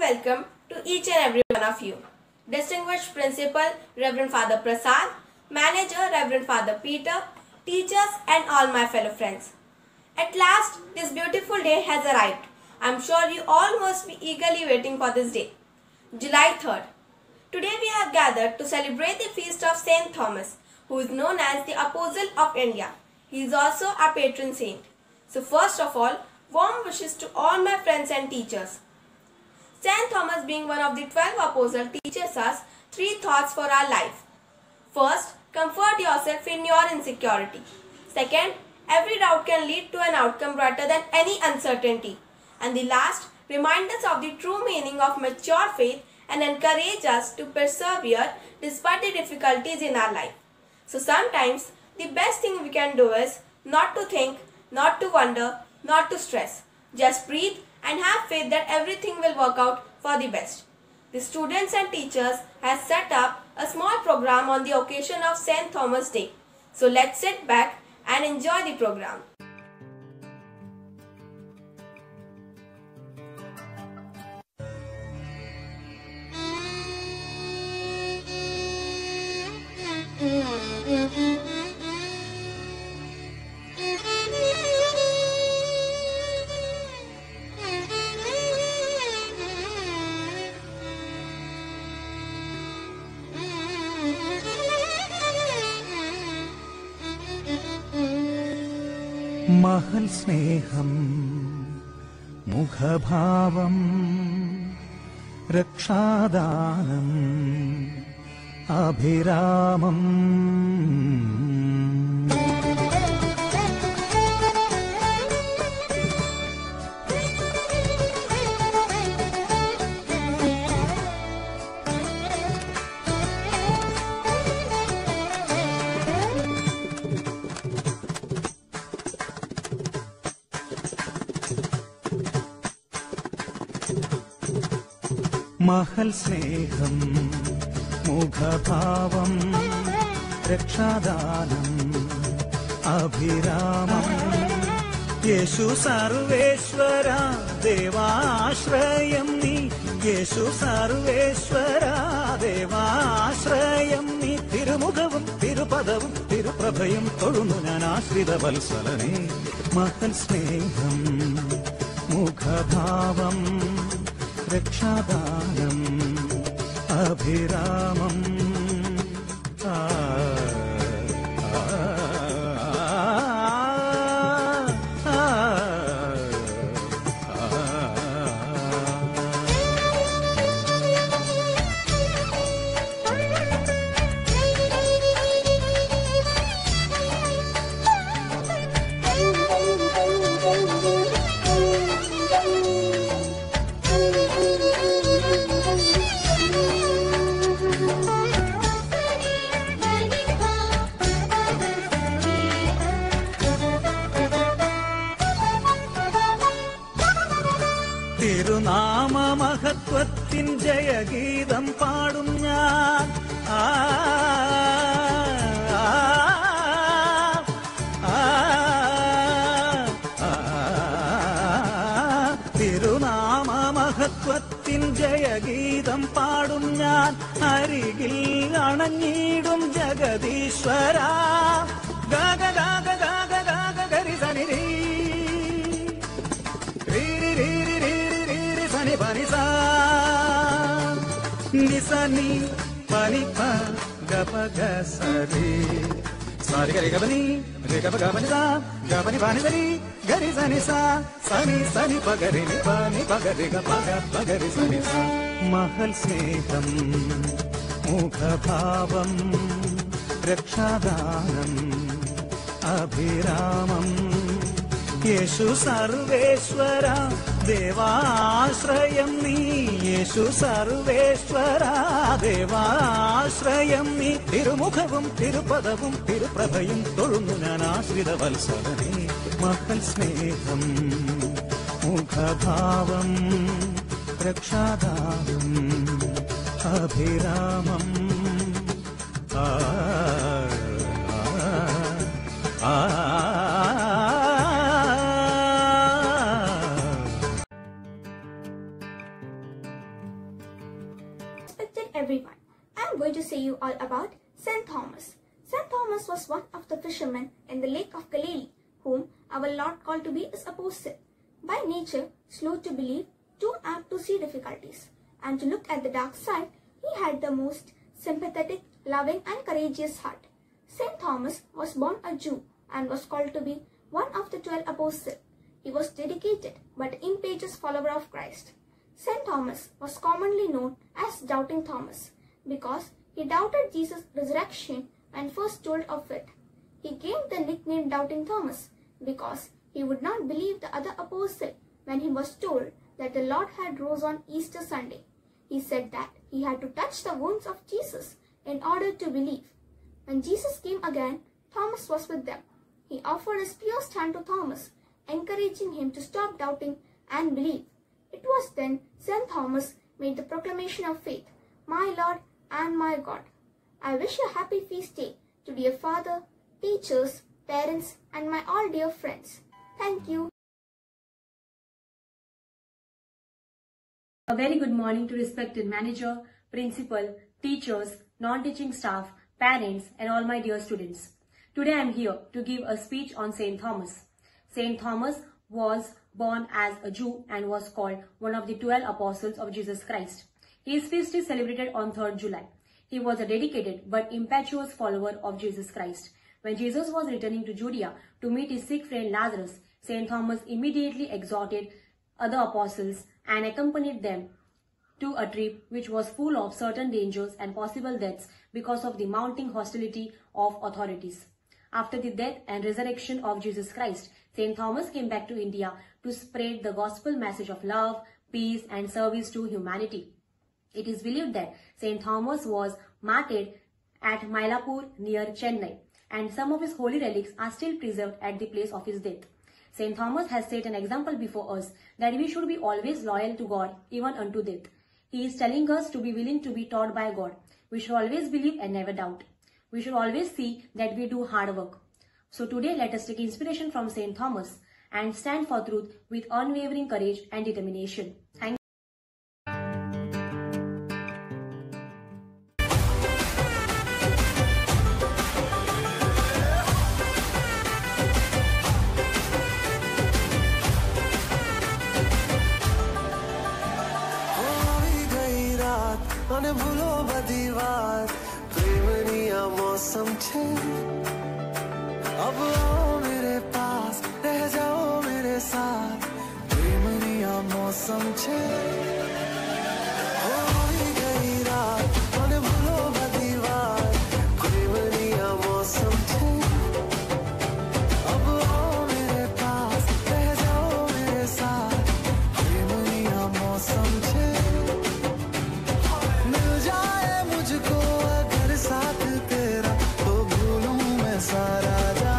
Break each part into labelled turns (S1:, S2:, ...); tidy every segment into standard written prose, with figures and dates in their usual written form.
S1: welcome to each and every one of you. Distinguished Principal Reverend Father Prasad, Manager Reverend Father Peter, teachers and all my fellow friends. At last, this beautiful day has arrived. I am sure you all must be eagerly waiting for this day. July 3rd. Today we have gathered to celebrate the feast of Saint Thomas, who is known as the Apostle of India. He is also our patron saint. So first of all, warm wishes to all my friends and teachers. Saint Thomas, being one of the 12 apostles, teaches us 3 thoughts for our life. First, comfort yourself in your insecurity. Second, every doubt can lead to an outcome brighter than any uncertainty. And the last, remind us of the true meaning of mature faith and encourage us to persevere despite the difficulties in our life. So sometimes, the best thing we can do is not to think, not to wonder, not to stress. Just breathe and have faith that everything will work out for the best. The students and teachers have set up a small program on the occasion of St. Thomas Day. So let's sit back and enjoy the program.
S2: महल स्नेहम मुखभावम रक्षादानम अभिरामम महल स्नेहम मुखभावम रक्षादानम अभिरामम येषु सर्वेश्वरा देवाश्रयं नी येषु सर्वेश्वरा देवाश्रयं नी तिरुमुखवुम तिरुपदवुम तिरुप्रभयं तोळुनु ഞാൻ ആശ്രിത വത്സലനേ महल स्नेहम मुखभावम रक्षादानम अभिरामम തിരുനാമ മഹത്വത്തിൻ ജയഗീതം പാടും ഞാൻ തിരുനാമ മഹത്വത്തിൻ ജയഗീതം പാടും ഞാൻ അരികിൽ അണഞ്ഞിടും ജഗദീശ്വര ഗഗ ഗഗ ഗഗ ഗഗ ഗരി സനി Panisa Nisani Panipa Gapagasari Sari Gari Gabani Gapaganisa Gabani Panisari Gari Sanisa Sani Sani Pagari Pani Pagari Gapaga Pagari Sanisa Mahal Sneham Mukhabhavam Rakshadanam Abhiramam येषु सर्वेश्वरा देवाश्रयं नी येषु सर्वेश्वरा देवाश्रयं नी तिरुमुखवुम तिरुपदवुम तिरुप्रभयं तोळुनु ഞാൻ ആശ്രിത വത്സലനേ महल स्नेहम मुखभावम रक्षादानम अभिरामम
S3: about St. Thomas. St. Thomas was one of the fishermen in the Lake of Galilee, whom our Lord called to be his apostle. By nature, slow to believe, too apt to see difficulties, and to look at the dark side, he had the most sympathetic, loving and courageous heart. St. Thomas was born a Jew and was called to be one of the 12 apostles. He was dedicated but impetuous follower of Christ. St. Thomas was commonly known as Doubting Thomas because he doubted Jesus' resurrection when first told of it. He gained the nickname Doubting Thomas because he would not believe the other apostle when he was told that the Lord had rose on Easter Sunday. He said that he had to touch the wounds of Jesus in order to believe. When Jesus came again, Thomas was with them. He offered his pierced hand to Thomas, encouraging him to stop doubting and believe. It was then St. Thomas made the proclamation of faith, "My Lord and my God." I wish you a happy feast day to dear father, teachers, parents and my all dear friends. Thank you.
S4: A very good morning to respected manager, principal, teachers, non-teaching staff, parents and all my dear students. Today I am here to give a speech on St. Thomas. St. Thomas was born as a Jew and was called one of the 12 apostles of Jesus Christ. His feast is celebrated on 3rd July. He was a dedicated but impetuous follower of Jesus Christ. When Jesus was returning to Judea to meet his sick friend Lazarus, St. Thomas immediately exhorted other apostles and accompanied them to a trip which was full of certain dangers and possible deaths because of the mounting hostility of authorities. After the death and resurrection of Jesus Christ, St. Thomas came back to India to spread the gospel message of love, peace and service to humanity. It is believed that St. Thomas was martyred at Mylapore near Chennai, and some of his holy relics are still preserved at the place of his death. St. Thomas has set an example before us that we should be always loyal to God even unto death. He is telling us to be willing to be taught by God. We should always believe and never doubt. We should always see that we do hard work. So today let us take inspiration from St. Thomas and stand for truth with unwavering courage and determination. Thank you.
S5: અને ભૂલો બધી વાત પ્રેમની આ મૌસમ છે अब आओ मेरे पास रह जाओ मेरे साथ प्रेमनी आ मौसम छे होई गई रात અને ભૂલો બધી વાત પ્રેમની આ मौसम छे अब आओ मेरे पास रह जाओ मेरे साथ प्रेमनी आ मौसम छे मिल जाए मुझको अगर साथ तेरा तो भूलूं मैं सारा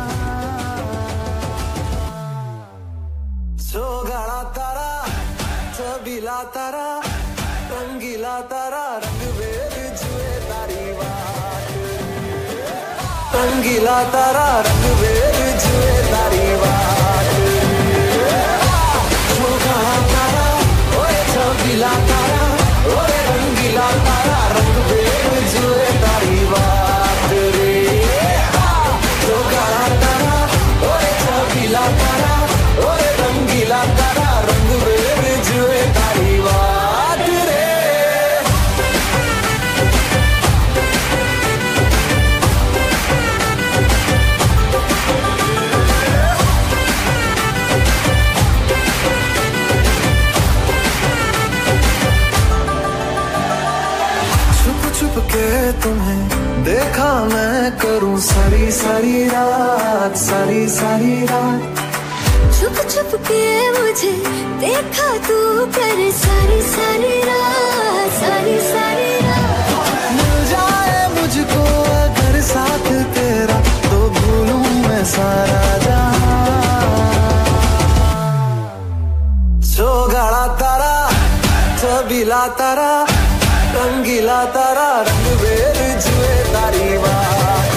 S5: सोगाड़ा तारा छबीला तारा रंगीला तारा रंग बेर जुए तारी बात रंगीला तारा रंग बेर जुए तारी बात सोगाड़ा तारा ओए छबीला तारा ओए रंगीला तारा रंग बेर जुए तारी बात रे सोगाड़ा तारा ओए छबीला तारा ओए रंगीला तारा रंग बेर जुए तारी बात रे छुप छुप के तुम्हें देखा मैं करूं सारी सारी रात सारी सारी रात
S6: छुप छुप के मुझे देखा तू कर सारी सारी रात सारी सारी रात
S5: मिल जाए मुझको अगर साथ तेरा तो भूलूं मैं सारा जहां सोगाड़ा तारा छबीला तारा रंगीला तारा रंग बेर जुए तारी बात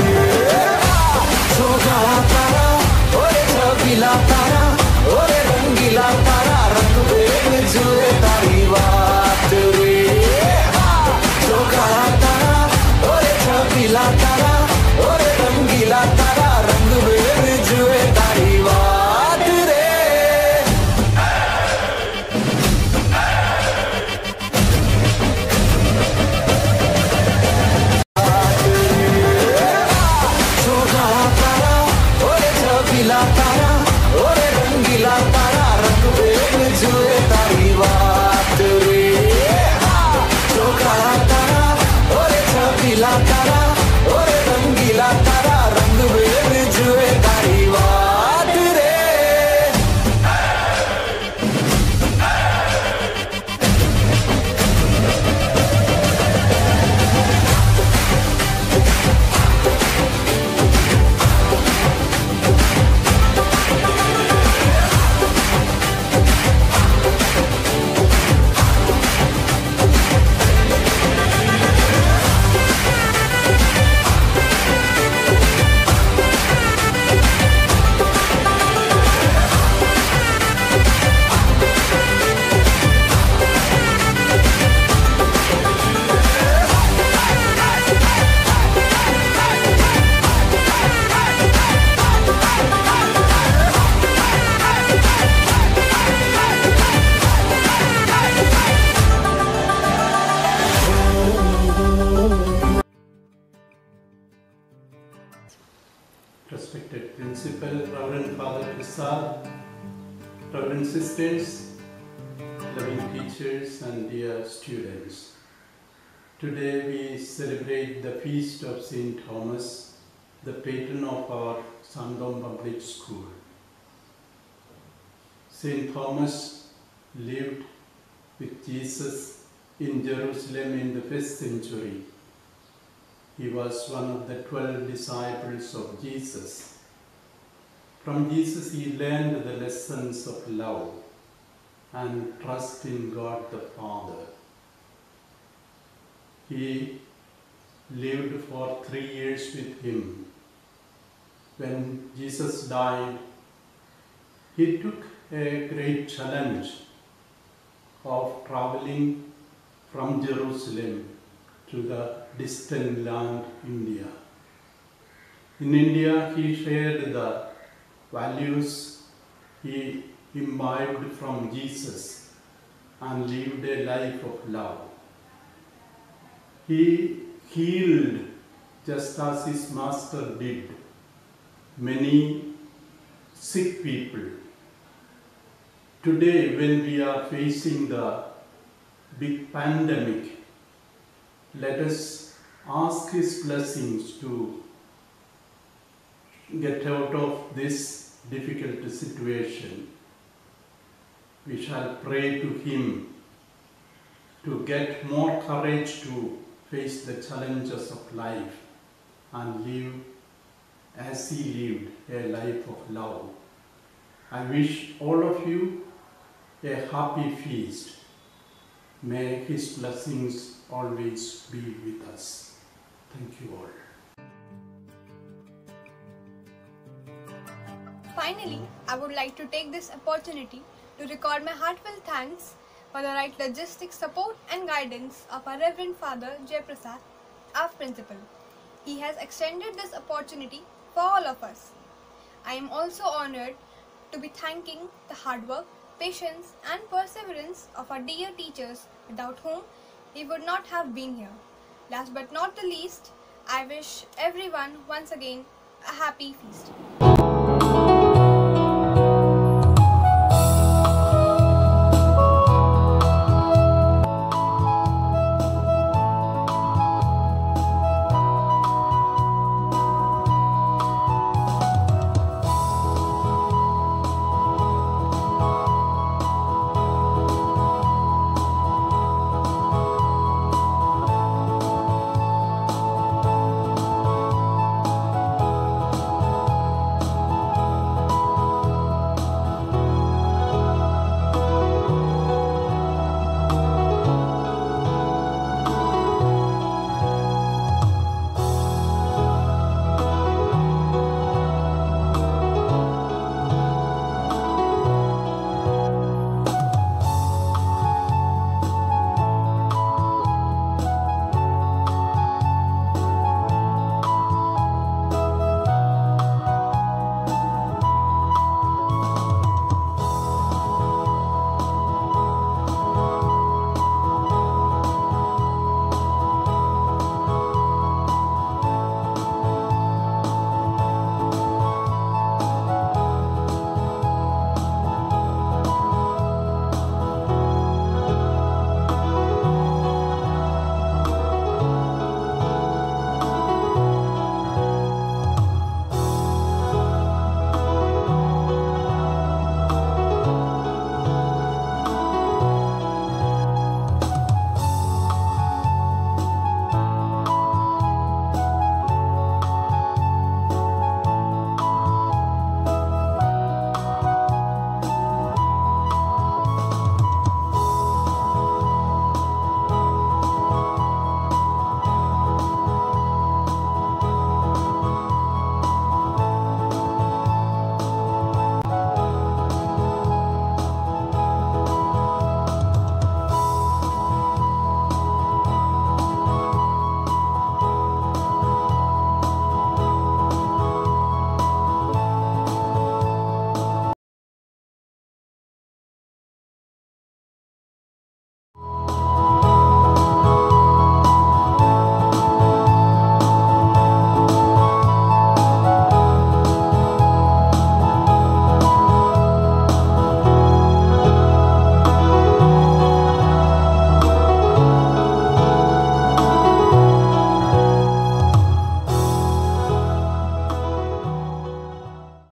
S5: सोगाड़ा तारा ओए छबीला तारा ओए रंगीला तारा रंग बेर जुए तारी बात रे सोगाड़ा तारा ओए
S7: respected Principal, Reverend Father Prasad, Reverend Sisters, loving teachers and dear students. Today we celebrate the feast of St. Thomas, the patron of our Sangam Public School. St. Thomas lived with Jesus in Jerusalem in the 1st century. He was one of the 12 disciples of Jesus. From Jesus he learned the lessons of love and trust in God the Father. He lived for 3 years with him. When Jesus died, he took a great challenge of traveling from Jerusalem to the distant land India. In India, he shared the values he imbibed from Jesus and lived a life of love. He healed, just as his master did, many sick people. Today, when we are facing the big pandemic, let us ask his blessings to get out of this difficult situation. We shall pray to him to get more courage to face the challenges of life and live as he lived a life of love. I wish all of you a happy feast. May his blessings always be with us. Thank you all.
S8: Finally, I would like to take this opportunity to record my heartfelt thanks for the right logistic support and guidance of our Reverend Father Jay Prasad, our principal. He has extended this opportunity for all of us. I am also honored to be thanking the hard work, patience and perseverance of our dear teachers, without whom we would not have been here. Last but not the least, I wish everyone once again a happy feast.